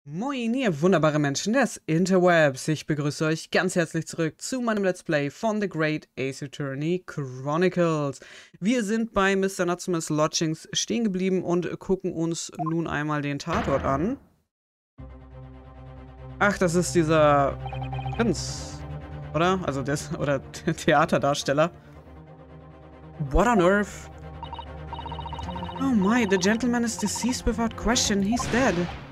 Moin, ihr wunderbare Menschen des Interwebs. Ich begrüße euch ganz herzlich zurück zu meinem Let's Play von The Great Ace Attorney Chronicles. Wir sind bei Mr. Natsume's Lodgings stehen geblieben und gucken uns nun einmal den Tatort an. Ach, das ist dieser Prinz, oder? Also oder Theaterdarsteller. What on earth? Oh my, the gentleman is deceased without question. He's dead.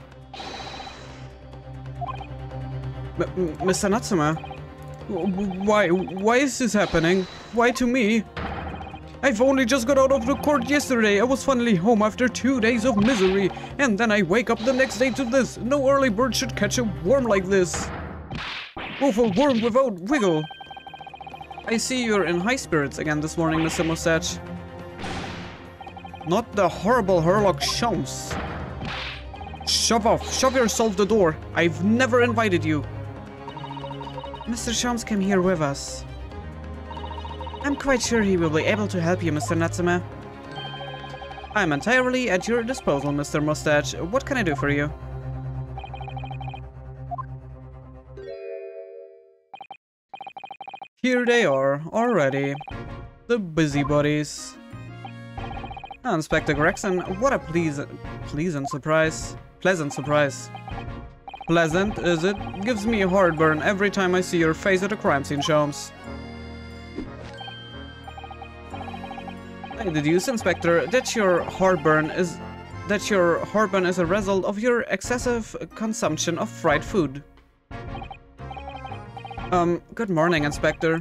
Mr. Natsume, why is this happening? Why to me? I've only just got out of the court yesterday. I was finally home after 2 days of misery, and then I wake up the next day to this. No early bird should catch a worm like this. Awful worm without wiggle. I see you're in high spirits again this morning, Mr. Mustache. Not the horrible Herlock Sholmes. Shove off. Shove yourself the door. I've never invited you. Mr. Sholmes came here with us. I'm quite sure he will be able to help you, Mr. Natsume. I'm entirely at your disposal, Mr. Mustache. What can I do for you? Here they are, already. The busybodies. Oh, Inspector Gregson, what a pleasant surprise. Pleasant surprise. Pleasant, is it? Gives me a heartburn every time I see your face at a crime scene, Sholmes. I deduce, Inspector, that your heartburn is a result of your excessive consumption of fried food. Good morning, Inspector.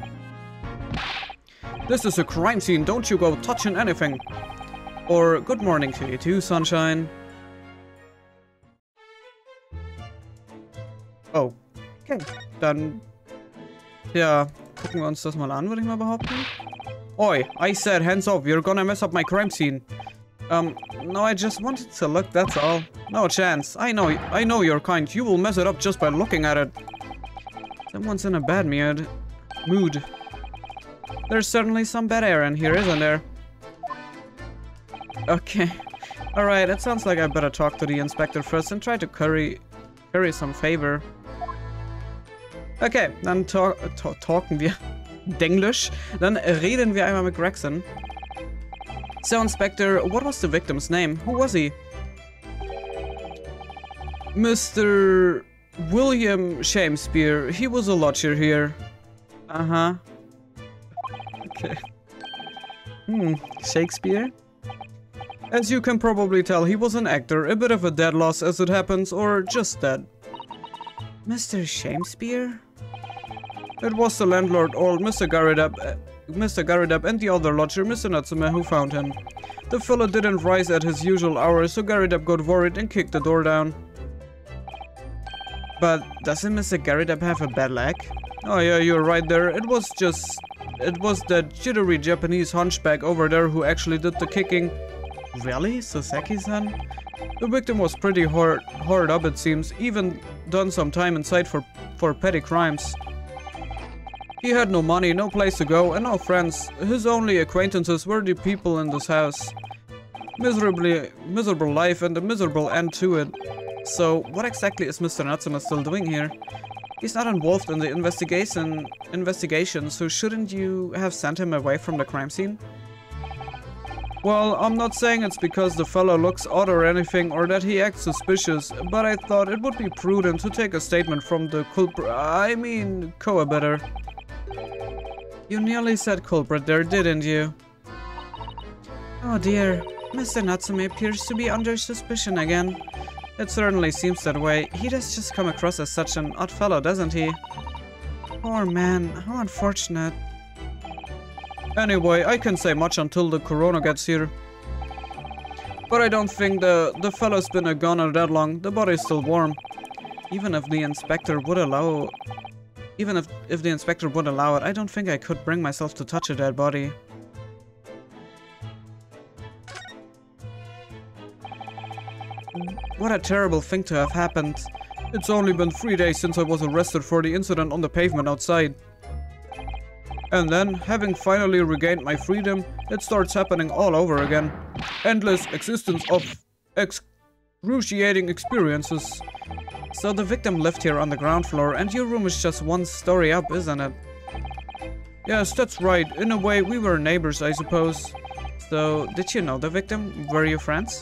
This is a crime scene, don't you go touching anything. Or good morning to you too, Sunshine. Oh, okay. Dann, ja, gucken wir uns das mal an, würde ich mal behaupten. Oi, I said hands off, you're gonna mess up my crime scene. No, I just wanted to look, that's all. No chance. I know you're kind. You will mess it up just by looking at it. Someone's in a bad mood. There's certainly some bad air in here, isn't there? Okay. Alright, it sounds like I better talk to the inspector first and try to curry some favor. Okay, dann talken wir Denglisch. Dann reden wir einmal mit Gregson. So, Inspector, what was the victim's name? Who was he? Mr. William Shakespeare. He was a lodger here. Uh-huh. Okay. Shakespeare? As you can probably tell, he was an actor, a bit of a dead loss as it happens, or just dead. Mr. Shakespeare? It was the landlord, old Mr. Garrideb and the other lodger, Mr. Natsume, who found him. The fellow didn't rise at his usual hour, so Garrideb got worried and kicked the door down. But doesn't Mr. Garrideb have a bad leg? Oh yeah, you're right there. It was that jittery Japanese hunchback over there who actually did the kicking. Really? Sasaki-san? The victim was pretty hard up, it seems, even done some time inside for petty crimes. He had no money, no place to go, and no friends. His only acquaintances were the people in this house. Miserable life and a miserable end to it. So, what exactly is Mr. Natsume still doing here? He's not involved in the investigation, so shouldn't you have sent him away from the crime scene? Well, I'm not saying it's because the fellow looks odd or anything, or that he acts suspicious, but I thought it would be prudent to take a statement from the coabiter. You nearly said culprit there, didn't you? Oh dear, Mr. Natsume appears to be under suspicion again. It certainly seems that way. He does just come across as such an odd fellow, doesn't he? Poor man, how unfortunate. Anyway, I can't say much until the coroner gets here. But I don't think the fellow's been a goner that long. The body's still warm. Even if the inspector would allow... Even if the inspector would allow it, I don't think I could bring myself to touch a dead body. What a terrible thing to have happened. It's only been 3 days since I was arrested for the incident on the pavement outside. And then, having finally regained my freedom, it starts happening all over again. Endless existence of excruciating experiences. So the victim lived here on the ground floor, and your room is just one story up, isn't it? Yes, that's right. In a way, we were neighbors, I suppose. So, did you know the victim? Were you friends?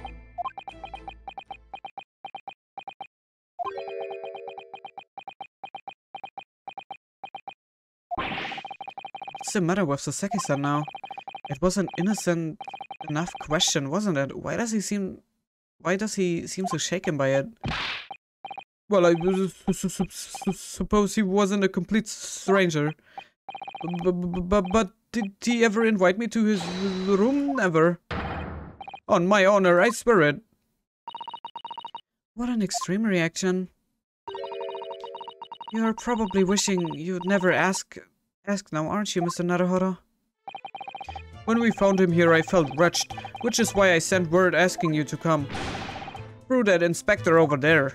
What's the matter with Saseki-san now? It was an innocent enough question, wasn't it? Why does he seem so shaken by it? Well, I suppose he wasn't a complete stranger. But did he ever invite me to his room? Never. On my honor, I swear it. What an extreme reaction. You're probably wishing you'd never ask now, aren't you, Mr. Naruhodo? When we found him here, I felt wretched, which is why I sent word asking you to come. Through that inspector over there.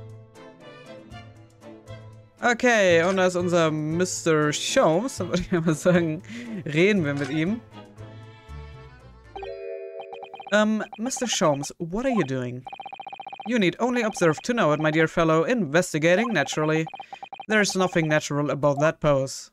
Okay, und da ist unser Mr. Sholmes, da würde ich mal sagen, reden wir mit ihm. Mr. Sholmes, what are you doing? You need only observe to know it, my dear fellow. Investigating, naturally. There's nothing natural about that pose.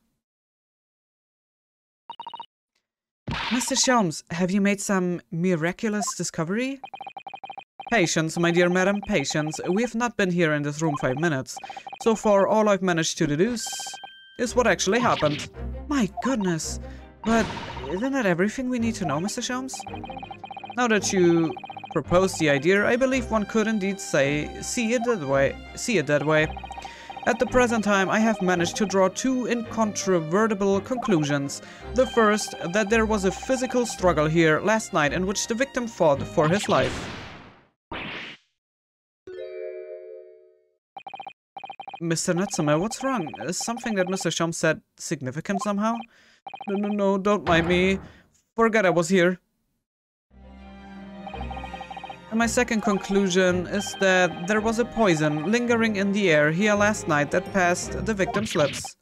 Mr. Sholmes, have you made some miraculous discovery? Patience, my dear madam, patience. We've not been here in this room 5 minutes. So far, all I've managed to deduce is what actually happened. My goodness. But isn't that everything we need to know, Mr. Sholmes? Now that you propose the idea, I believe one could indeed see it that way. At the present time, I have managed to draw 2 incontrovertible conclusions. The first, that there was a physical struggle here last night in which the victim fought for his life. Mr. Natsume, what's wrong? Is something that Mr. Sholmes said significant somehow? No, don't mind me. Forget I was here. And my second conclusion is that there was a poison lingering in the air here last night that passed the victim's lips.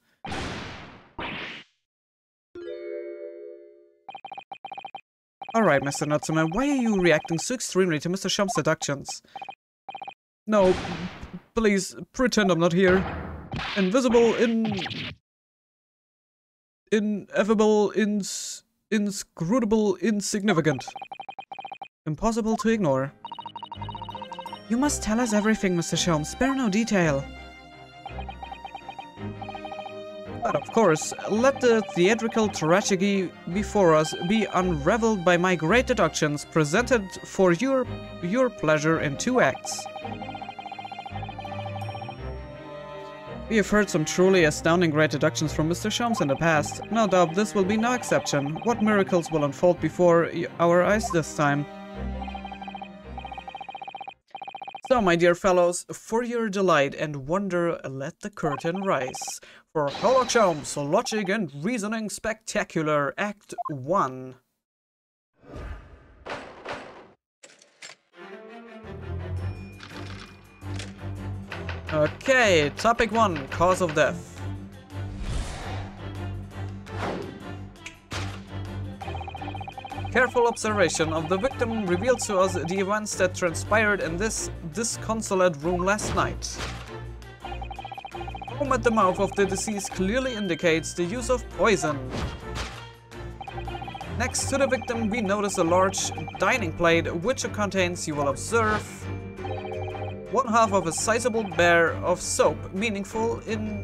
Alright, Mr. Natsume, why are you reacting so extremely to Mr. Sholmes' seductions? No, please, pretend I'm not here. Invisible, ineffable, inscrutable, insignificant. Impossible to ignore. You must tell us everything, Mr. Sholmes. Spare no detail. But of course, let the theatrical tragedy before us be unraveled by my great deductions, presented for your pleasure in 2 acts. We have heard some truly astounding great deductions from Mr. Sholmes in the past. No doubt this will be no exception. What miracles will unfold before our eyes this time? So, my dear fellows, for your delight and wonder, let the curtain rise. For Sherlock Holmes, Logic and Reasoning Spectacular, Act 1. Okay, topic 1, cause of death. Careful observation of the victim revealed to us the events that transpired in this disconsolate room last night. Foam at the mouth of the deceased clearly indicates the use of poison. Next to the victim, we notice a large dining plate which contains, you will observe, 1/2 of a sizable bar of soap, meaningful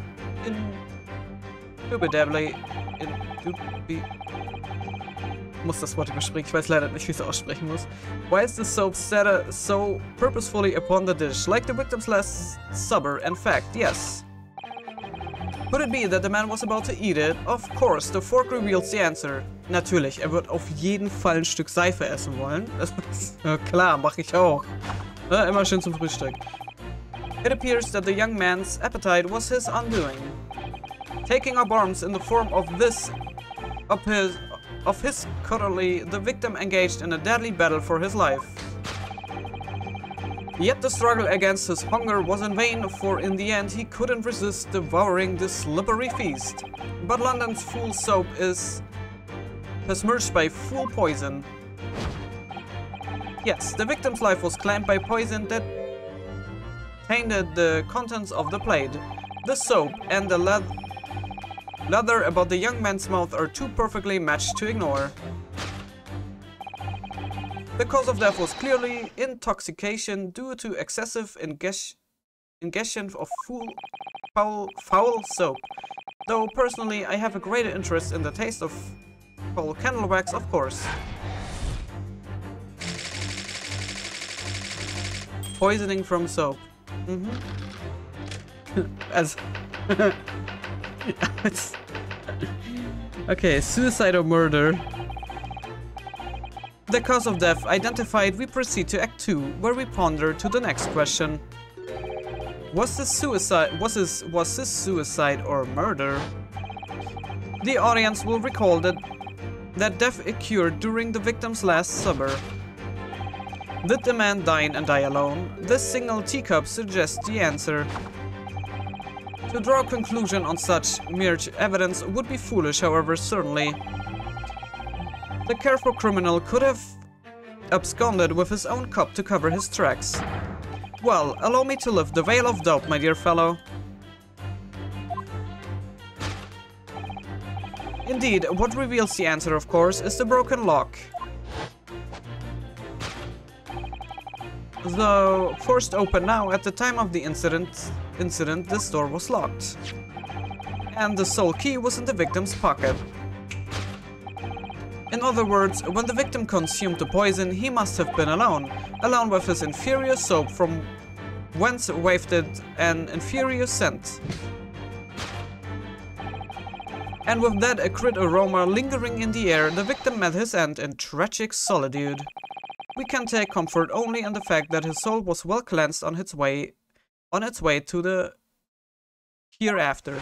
muss das Wort überspringen, ich weiß leider nicht, wie ich es aussprechen muss. Why is the soap set so purposefully upon the dish, like the victim's last supper? In fact, yes. Could it be that the man was about to eat it? Of course, the fork reveals the answer. Natürlich, wird auf jeden Fall ein Stück Seife essen wollen. Ja, klar, mache ich auch. Ja, immer schön zum Frühstück. It appears that the young man's appetite was his undoing. Taking up arms in the form of his cutlery, the victim engaged in a deadly battle for his life. Yet the struggle against his hunger was in vain, for in the end he couldn't resist devouring this slippery feast. But London's fool soap is besmirched by fool poison. Yes, the victim's life was claimed by poison that tainted the contents of the plate. The soap and the leather about the young man's mouth are too perfectly matched to ignore. The cause of death was clearly intoxication due to excessive ingestion of foul soap. Though personally I have a greater interest in the taste of foul candle wax, of course. Poisoning from soap. As okay, suicide or murder. The cause of death identified, we proceed to Act 2, where we ponder to the next question. Was this suicide or murder? The audience will recall that death occurred during the victim's last supper. Did the man dine and die alone? This single teacup suggests the answer. To draw a conclusion on such mere evidence would be foolish, however, certainly. The careful criminal could have absconded with his own cup to cover his tracks. Well, allow me to lift the veil of doubt, my dear fellow. Indeed, what reveals the answer, of course, is the broken lock. Though forced open now, at the time of the incident, this door was locked. And the sole key was in the victim's pocket. In other words, when the victim consumed the poison, he must have been alone with his inferior soap from whence wafted an inferior scent. And with that acrid aroma lingering in the air, the victim met his end in tragic solitude. We can take comfort only in the fact that his soul was well cleansed on its way to the hereafter.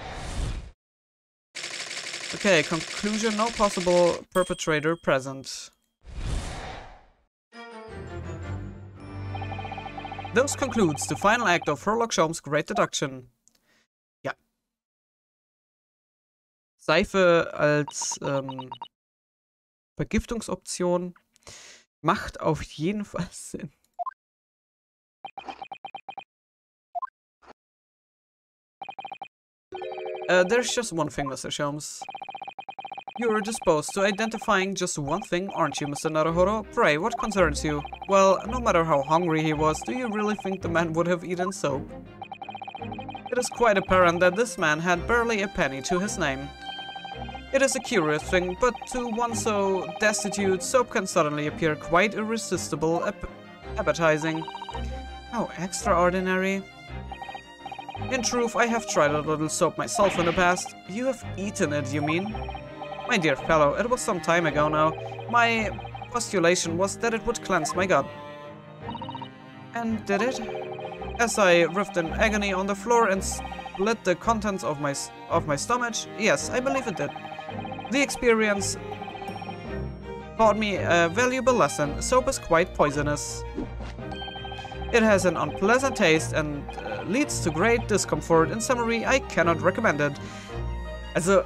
Okay, conclusion, no possible perpetrator present. Thus concludes the final act of Sherlock Holmes' Great Deduction. Ja. Seife als Vergiftungsoption macht auf jeden Fall Sinn. There's just one thing, Mr. Sholmes. You're disposed to identifying just one thing, aren't you, Mr. Naruhodo? Pray, what concerns you? Well, no matter how hungry he was, do you really think the man would have eaten soap? It is quite apparent that this man had barely a penny to his name. It is a curious thing, but to one so destitute, soap can suddenly appear quite irresistible, appetizing. How extraordinary. In truth, I have tried a little soap myself in the past. You have eaten it, you mean? My dear fellow, it was some time ago now. My postulation was that it would cleanse my gut. And did it? As I writhed in agony on the floor and split the contents of my stomach, yes, I believe it did. The experience taught me a valuable lesson. Soap is quite poisonous. It has an unpleasant taste and leads to great discomfort. In summary, I cannot recommend it. Also,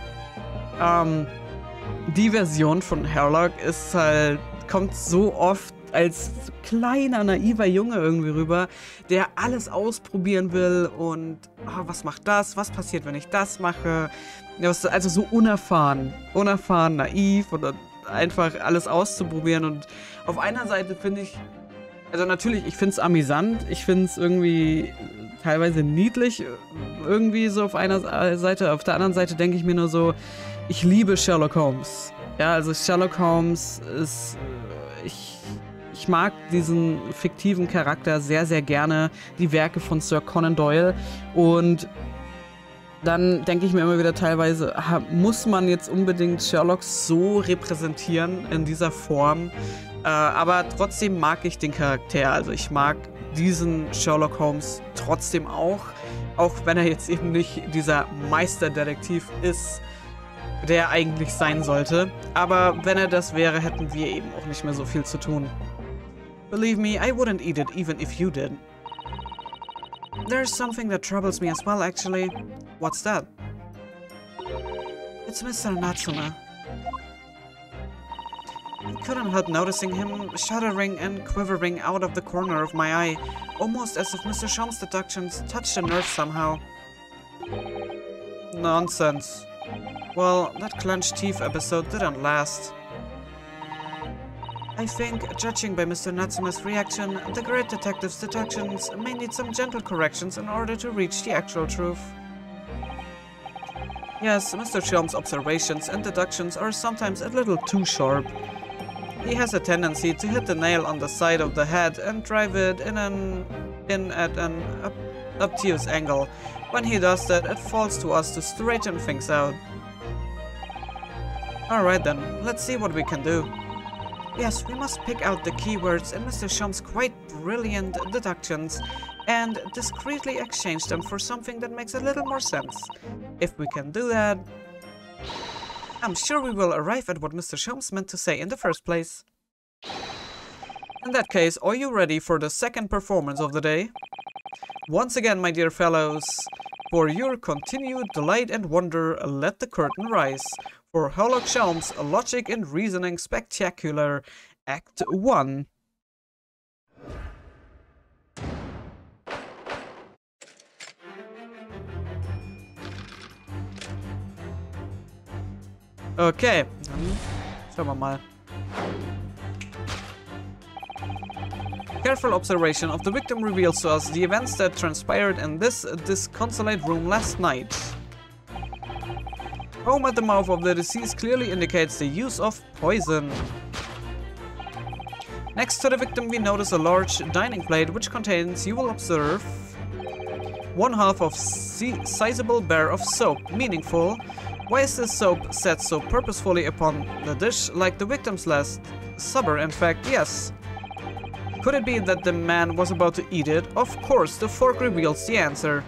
die Version von Sherlock ist halt, kommt so oft als kleiner, naiver Junge irgendwie rüber, der alles ausprobieren will und was macht das, was passiert, wenn ich das mache. Also so unerfahren, naiv und einfach alles auszuprobieren. Und auf einer Seite finde ich, also natürlich, ich finde es amüsant, ich finde es irgendwie teilweise niedlich, irgendwie so auf einer Seite. Auf der anderen Seite denke ich mir nur so, ich liebe Sherlock Holmes. Ja, also Sherlock Holmes ist, ich mag diesen fiktiven Charakter sehr, sehr gerne, die Werke von Sir Conan Doyle. Und dann denke ich mir immer wieder teilweise, muss man jetzt unbedingt Sherlock so repräsentieren in dieser Form? Aber trotzdem mag ich den Charakter, also ich mag diesen Sherlock Holmes trotzdem auch wenn er jetzt eben nicht dieser Meisterdetektiv ist, der er eigentlich sein sollte. Aber wenn er das wäre, hätten wir eben auch nicht mehr so viel zu tun. Believe me, I wouldn't eat it even if you did. There's something that troubles me as well, actually. What's that? It's Mr. Natsume. I couldn't help noticing him shuddering and quivering out of the corner of my eye, almost as if Mr. Sholmes' deductions touched a nerve somehow. Nonsense. Well, that clenched teeth episode didn't last. I think, judging by Mr. Natsume's reaction, the great detective's deductions may need some gentle corrections in order to reach the actual truth. Yes, Mr. Sholmes' observations and deductions are sometimes a little too sharp. He has a tendency to hit the nail on the side of the head and drive it in at an obtuse angle. When he does that, it falls to us to straighten things out. Alright then, let's see what we can do. Yes, we must pick out the keywords in Mr. Sholmes' quite brilliant deductions and discreetly exchange them for something that makes a little more sense. If we can do that, I'm sure we will arrive at what Mr. Sholmes meant to say in the first place. In that case, are you ready for the second performance of the day? Once again, my dear fellows, for your continued delight and wonder, let the curtain rise. For Sherlock Sholmes, Logic and Reasoning Spectacular, Act 1. Okay, dann schauen wir mal. Careful observation of the victim reveals to us the events that transpired in this disconsolate room last night. Foam at the mouth of the deceased clearly indicates the use of poison. Next to the victim we notice a large dining plate which contains, you will observe, 1/2 of sizable bar of soap. Meaningful. Why is this soap set so purposefully upon the dish like the victim's last supper? In fact, yes. Could it be that the man was about to eat it? Of course, the fork reveals the answer.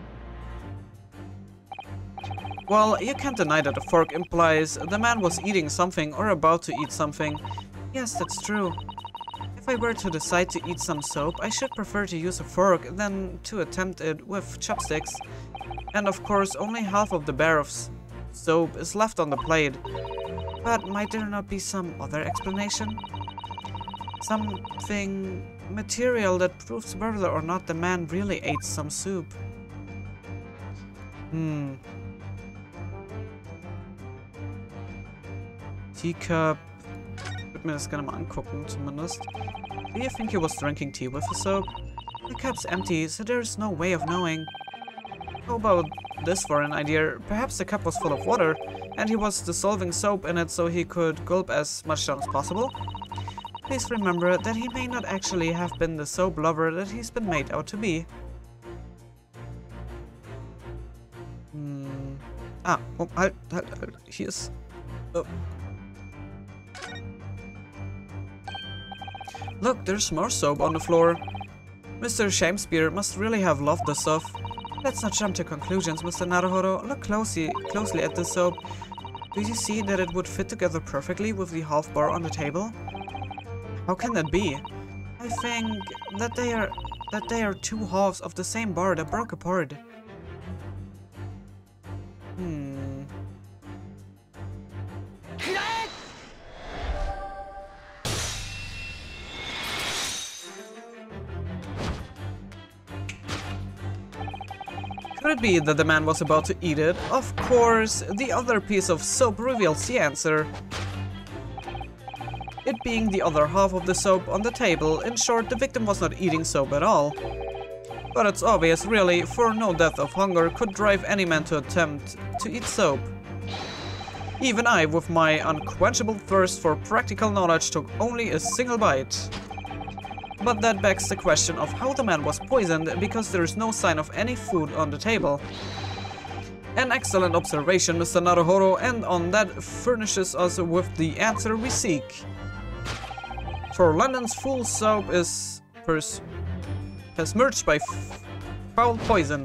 Well, you can't deny that the fork implies the man was eating something or about to eat something. Yes, that's true. If I were to decide to eat some soap, I should prefer to use a fork than to attempt it with chopsticks. And of course, only half of the bar of soap is left on the plate. But might there not be some other explanation? Something material that proves whether or not the man really ate some soup. Teacup. Ich würde mir das gerne mal angucken, zumindest. Do you think he was drinking tea with the soap? The cup's empty, so there's no way of knowing. How about this for an idea? Perhaps the cup was full of water, and he was dissolving soap in it so he could gulp as much down as possible? Please remember that he may not actually have been the soap lover that he's been made out to be. Halt. Hier ist... Oh. Look, there's more soap on the floor. Mr. Shakespeare must really have loved the stuff. Let's not jump to conclusions, Mr. Naruhodo. Look closely at the soap. Do you see that it would fit together perfectly with the half bar on the table? How can that be? I think that they are two halves of the same bar that broke apart. Could it be that the man was about to eat it? Of course, the other piece of soap reveals the answer. It being the other half of the soap on the table. In short, the victim was not eating soap at all. But it's obvious, really, for no death of hunger could drive any man to attempt to eat soap. Even I, with my unquenchable thirst for practical knowledge, took only a single bite. But that begs the question of how the man was poisoned, because there is no sign of any food on the table. An excellent observation, Mr. Naruhodo, and on that furnishes us with the answer we seek. For London's full soap is besmirched by foul poison.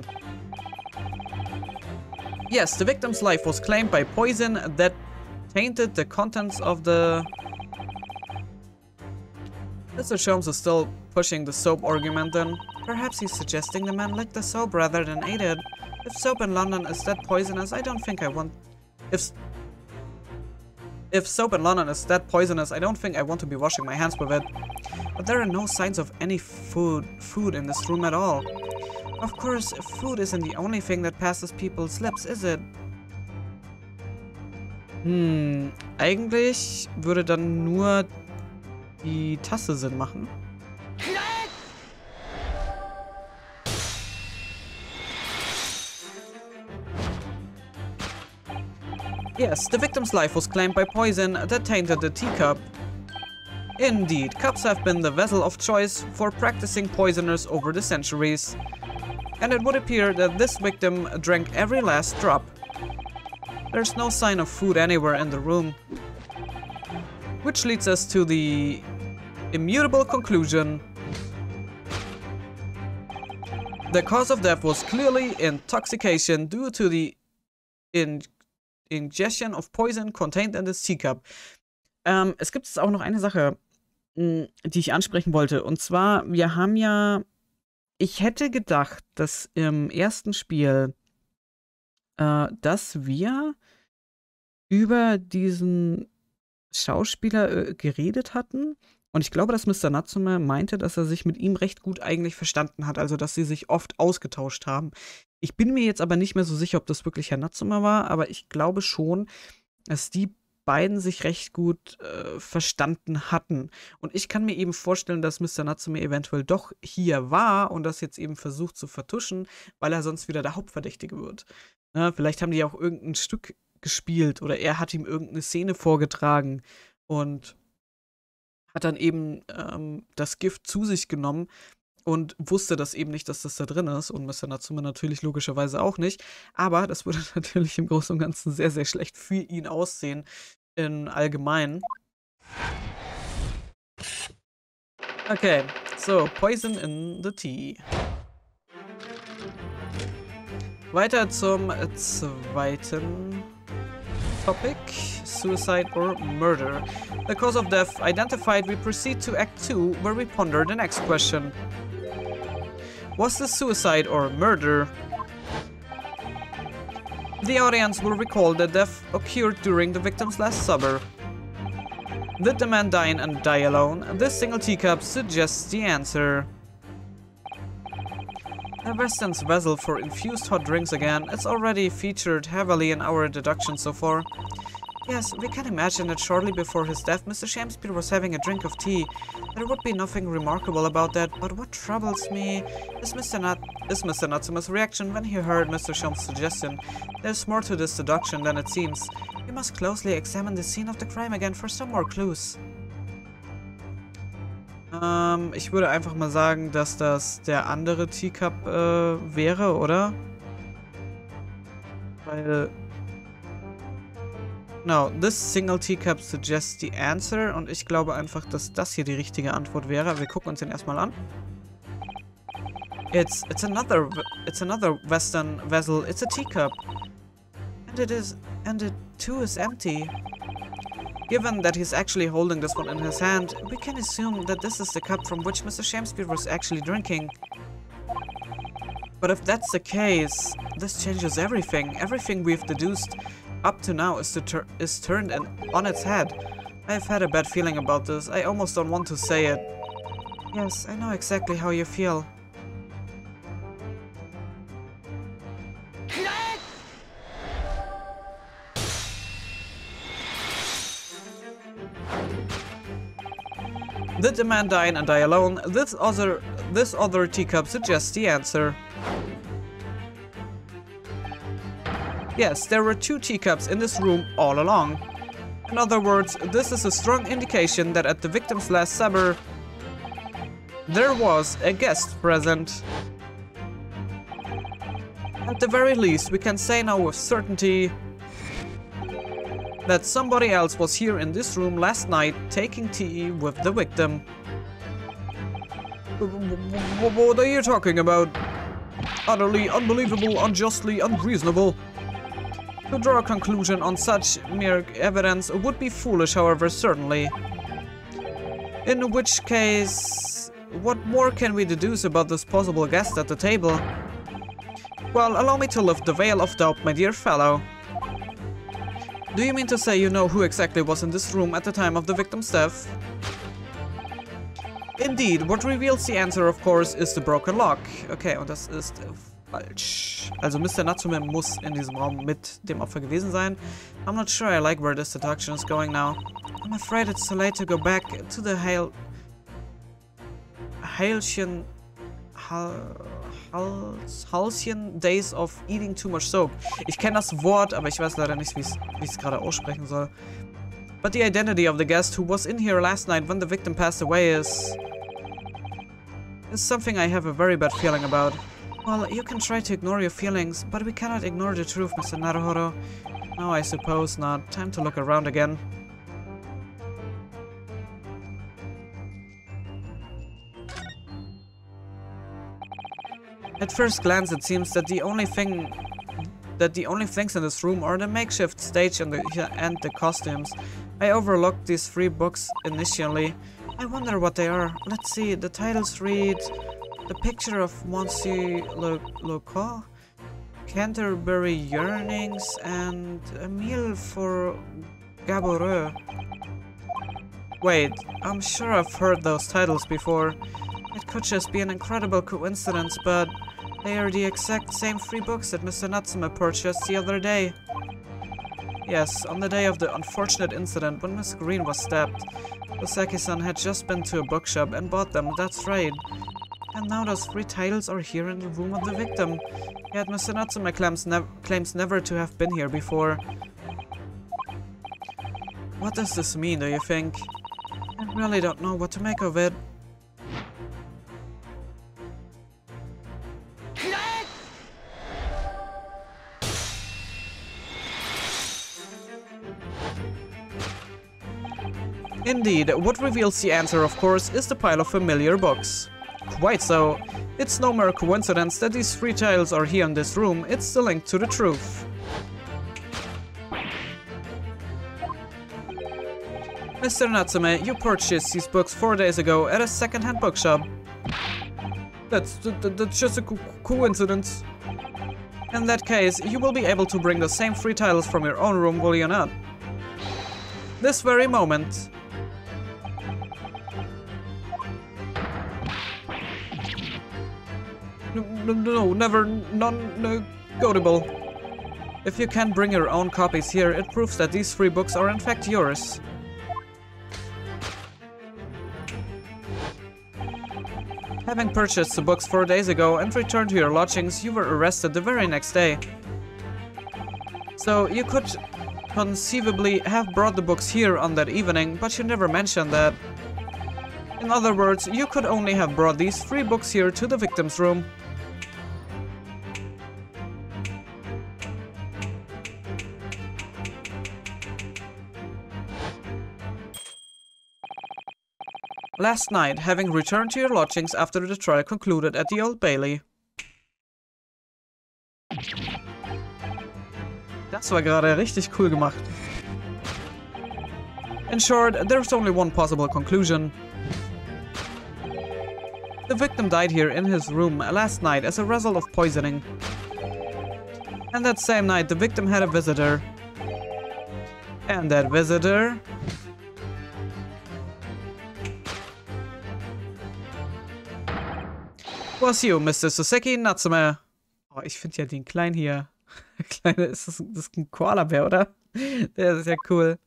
Yes, the victim's life was claimed by poison that tainted the contents of the... Mr. Sholmes is still pushing the soap argument then. Perhaps he's suggesting the man licked the soap rather than ate it. If soap in London is that poisonous, I don't think I want... If soap in London is that poisonous, I don't think I want to be washing my hands with it. But there are no signs of any food in this room at all. Of course, food isn't the only thing that passes people's lips, is it? Eigentlich würde dann nur die Tasse Sinn machen. Yes, the victim's life was claimed by poison that tainted the teacup. Indeed, cups have been the vessel of choice for practicing poisoners over the centuries. And it would appear that this victim drank every last drop. There's no sign of food anywhere in the room. Which leads us to the immutable conclusion. The cause of death was clearly intoxication due to the ingestion of poison contained in this teacup. Es gibt jetzt auch noch eine Sache, die ich ansprechen wollte. Und zwar, wir haben ja... Ich hätte gedacht, dass im ersten Spiel, dass wir über diesen Schauspieler geredet hatten. Und ich glaube, dass Mr. Natsume meinte, dass er sich mit ihm recht gut eigentlich verstanden hat. Also, dass sie sich oft ausgetauscht haben. Ich bin mir jetzt aber nicht mehr so sicher, ob das wirklich Herr Natsume war. Aber ich glaube schon, dass die beiden sich recht gut verstanden hatten. Und ich kann mir eben vorstellen, dass Mr. Natsume eventuell doch hier war und das jetzt eben versucht zu vertuschen, weil er sonst wieder der Hauptverdächtige wird. Ja, vielleicht haben die auch irgendein Stück gespielt oder er hat ihm irgendeine Szene vorgetragen und hat dann eben das Gift zu sich genommen und wusste das eben nicht, dass das da drin ist. Und Mr. Natsume natürlich logischerweise auch nicht. Aber das würde natürlich im Großen und Ganzen sehr, sehr schlecht für ihn aussehen. In allgemein. Okay, so, Poison in the Tea. Weiter zum zweiten Topic. Suicide or murder. The cause of death identified, we proceed to Act 2, where we ponder the next question. Was this suicide or murder? The audience will recall that death occurred during the victim's last supper. Did the man dine and die alone? This single teacup suggests the answer. A Weston's vessel for infused hot drinks again. It's already featured heavily in our deduction so far. Yes, we can imagine that shortly before his death, Mr. Shamspeare was having a drink of tea. There would be nothing remarkable about that, but what troubles me is Mr. Natsume's reaction when he heard Mr. Shum's suggestion. There's more to this deduction than it seems. We must closely examine the scene of the crime again for some more clues. Ich würde einfach mal sagen, dass das der andere Teacup wäre, oder? Weil... No, this single teacup suggests the answer und ich glaube einfach, dass das hier die richtige Antwort wäre. Wir gucken uns den erstmal an. It's another Western vessel. It's a teacup. And it too is empty. Given that he's actually holding this one in his hand, we can assume that this is the cup from which Mr. Shamspeare was actually drinking. But if that's the case, this changes everything. Everything we've deduced up to now is turned on its head. I've had a bad feeling about this. I almost don't want to say it. Yes, I know exactly how you feel. Did the man dine and die alone? This other teacup suggests the answer. Yes, there were 2 teacups in this room all along. In other words, this is a strong indication that at the victim's last supper, there was a guest present. At the very least, we can say now with certainty that somebody else was here in this room last night taking tea with the victim. What are you talking about? Utterly unbelievable, unjustly unreasonable. To draw a conclusion on such mere evidence would be foolish, however, certainly. In which case, what more can we deduce about this possible guest at the table? Well, allow me to lift the veil of doubt, my dear fellow. Do you mean to say you know who exactly was in this room at the time of the victim's death? Indeed, what reveals the answer, of course, is the broken lock. Okay, und das ist falsch. Also Mr. Natsume muss in diesem Raum mit dem Opfer gewesen sein. I'm not sure I like where this deduction is going now. I'm afraid it's too late to go back to the halcyon days of eating too much soap. Ich kenne das Wort, aber ich weiß leider nicht, wie ich es gerade aussprechen soll. But the identity of the guest who was in here last night when the victim passed away is something I have a very bad feeling about. Well, you can try to ignore your feelings, but we cannot ignore the truth, Mr. Naruhodo. No, I suppose not. Time to look around again. At first glance, it seems that the only things in this room are the makeshift stage and the costumes. I overlooked these 3 books initially. I wonder what they are. Let's see, the titles read The Picture of Monsieur Lecoq, Canterbury Yearnings, and A Meal for Gaboureux. Wait, I'm sure I've heard those titles before. It could just be an incredible coincidence, but they are the exact same 3 books that Mr. Natsume purchased the other day. Yes, on the day of the unfortunate incident when Miss Green was stabbed. Osaki-san had just been to a bookshop and bought them, that's right. And now those 3 titles are here in the room of the victim. Yet Mr. Natsume claims never to have been here before. What does this mean, do you think? I really don't know what to make of it. Indeed, what reveals the answer, of course, is the pile of familiar books. Quite so. It's no mere coincidence that these 3 titles are here in this room, it's the link to the truth. Mr. Natsume, you purchased these books 4 days ago at a second-hand bookshop. That's just a coincidence. In that case, you will be able to bring the same 3 titles from your own room, will you not? This very moment. No, never, non-negotiable. If you can't bring your own copies here, it proves that these 3 books are in fact yours. Having purchased the books 4 days ago and returned to your lodgings, you were arrested the very next day. So you could conceivably have brought the books here on that evening, but you never mentioned that. In other words, you could only have brought these 3 books here to the victim's room. Last night, having returned to your lodgings after the trial concluded at the Old Bailey. Das war gerade richtig cool gemacht. In short, there's only one possible conclusion. The victim died here in his room last night as a result of poisoning. And that same night, the victim had a visitor. And that visitor was you, Mr. Soseki Natsume. Oh, ich finde ja den Kleinen hier. Kleine, das ist ein Koala-Bär, oder? Der ist ja cool.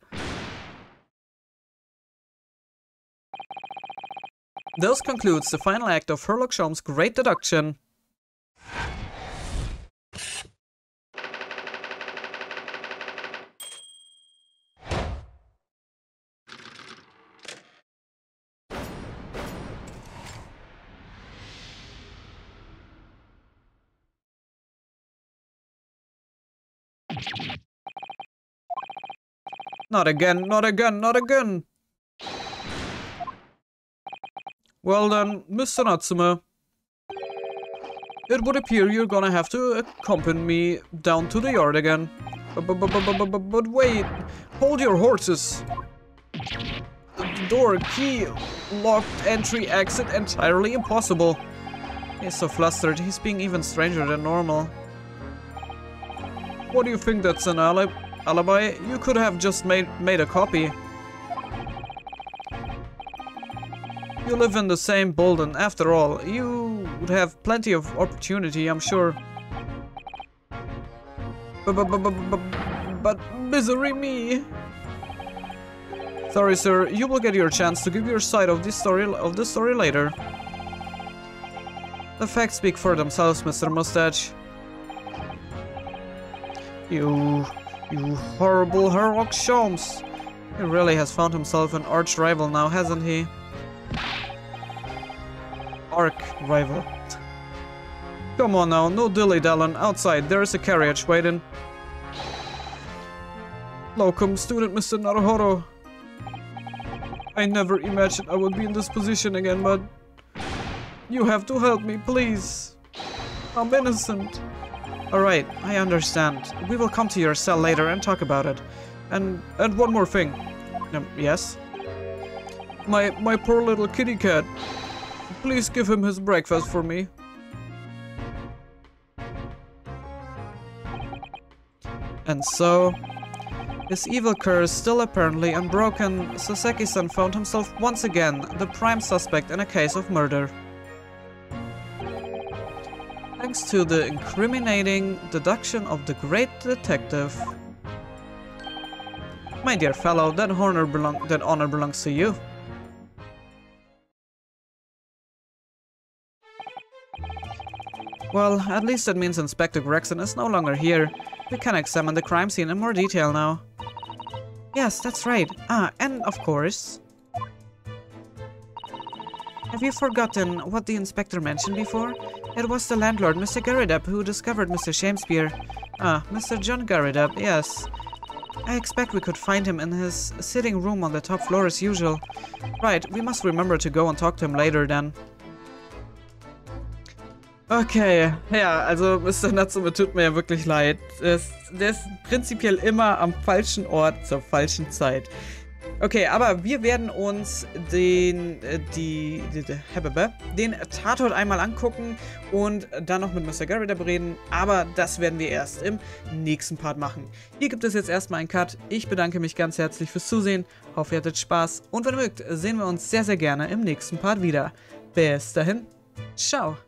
Thus concludes the final act of Sherlock Holmes' great deduction. Not again, not again, not again! Well then, Mr. Natsume. It would appear you're gonna have to accompany me down to the yard again. But wait, hold your horses. The door, key, locked, entry, exit, entirely impossible. He's so flustered, he's being even stranger than normal. What do you think, that's an alibi. You could have just made a copy. You live in the same Bolden. After all, you would have plenty of opportunity, I'm sure. But misery me. Sorry, sir. You will get your chance to give your side of this story later. The facts speak for themselves, Mr. Mustache. You horrible Sherlock Holmes. He really has found himself an arch rival now, hasn't he? Arch rival. Come on now, no dilly-dallying. Outside, there is a carriage waiting. Welcome, student Mr. Naruhodo. I never imagined I would be in this position again, but you have to help me, please. I'm innocent. Alright, I understand. We will come to your cell later and talk about it. And one more thing. Yes? My poor little kitty cat. Please give him his breakfast for me. And so, his evil curse still apparently unbroken, Saseki-san found himself once again the prime suspect in a case of murder. Thanks to the incriminating deduction of the great detective. My dear fellow, that honor belongs to you. Well, at least that means Inspector Gregson is no longer here. We can examine the crime scene in more detail now. Yes, that's right. And of course... Have you forgotten what the inspector mentioned before? It was the landlord, Mr. Garrideb, who discovered Mr. Shakespeare. Mr. John Garrideb, yes. I expect we could find him in his sitting room on the top floor as usual. Right, we must remember to go and talk to him later then. Okay, ja, also Mr. Natsume tut mir ja wirklich leid. Der ist prinzipiell immer am falschen Ort zur falschen Zeit. Okay, aber wir werden uns den Tatort einmal angucken und dann noch mit Mr. Garrideb reden, aber das werden wir erst im nächsten Part machen. Hier gibt es jetzt erstmal einen Cut. Ich bedanke mich ganz herzlich fürs Zusehen, hoffe ihr hattet Spaß und wenn ihr mögt, sehen wir uns sehr, sehr gerne im nächsten Part wieder. Bis dahin, ciao!